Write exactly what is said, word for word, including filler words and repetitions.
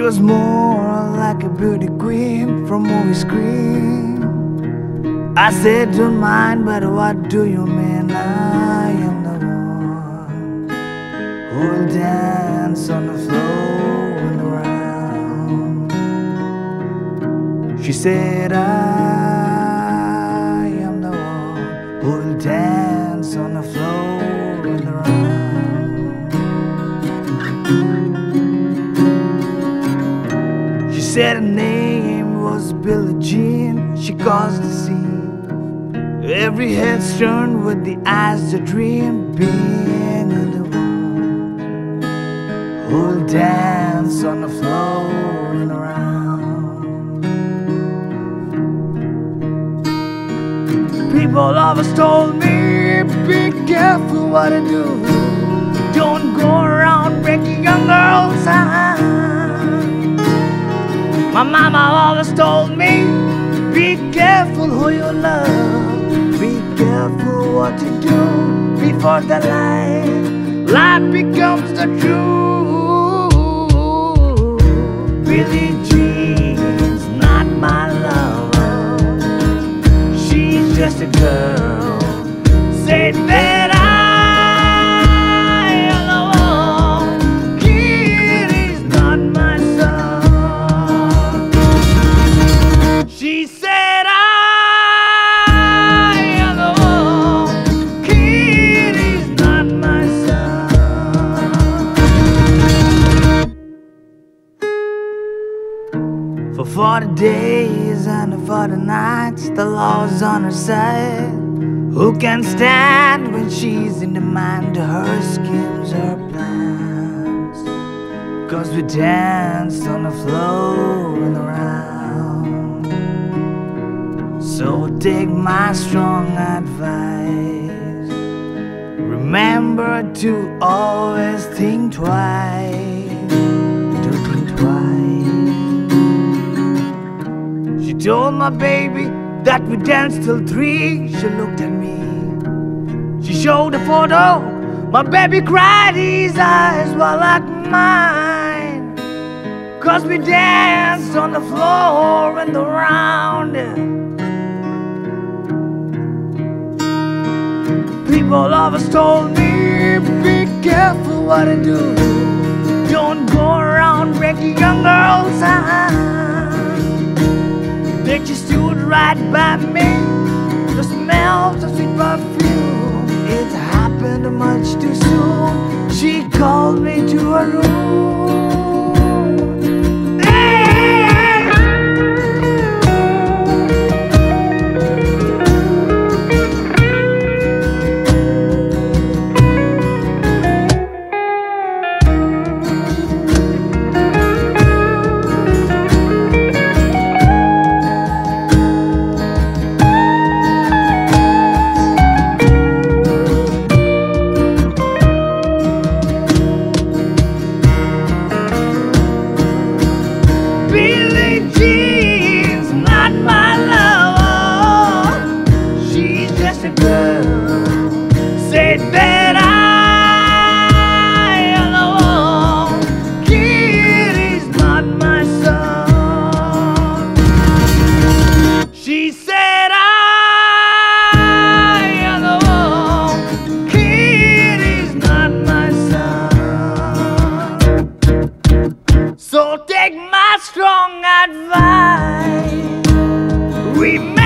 was more like a beauty queen from movie screen. I said, don't mind, but what do you mean? I am the one who'll dance on the floor and around. She said, I am the one who'll dance on the floor and around. She said her name was Billie Jean. She caused the scene. Every head's turned with the eyes that dream, being the one who'll dance on the floor and around. People always told me, be careful what you do. Don't go around breaking young girls' hearts. My mama always told me, be careful who you love. Be careful what you do before the light, light becomes the truth. Billie Jean's not my lover. She's just a girl. Say that I am the one. Kid is not my son. She said for the days and for the nights, the law's on her side. Who can stand when she's in the mind of her schemes, her plans? Cause we danced on the floor and around. So take my strong advice. Remember to always think twice. To think twice. She told my baby that we danced till three. She looked at me. She showed a photo. My baby cried. His eyes were like mine. Cause we danced on the floor and around. People always told me, be careful what you do. Don't go around breaking young girls' hearts. That you stood right by me. The smell of sweet perfume. It happened much too soon. She called me to her room. So take my strong advice. Remember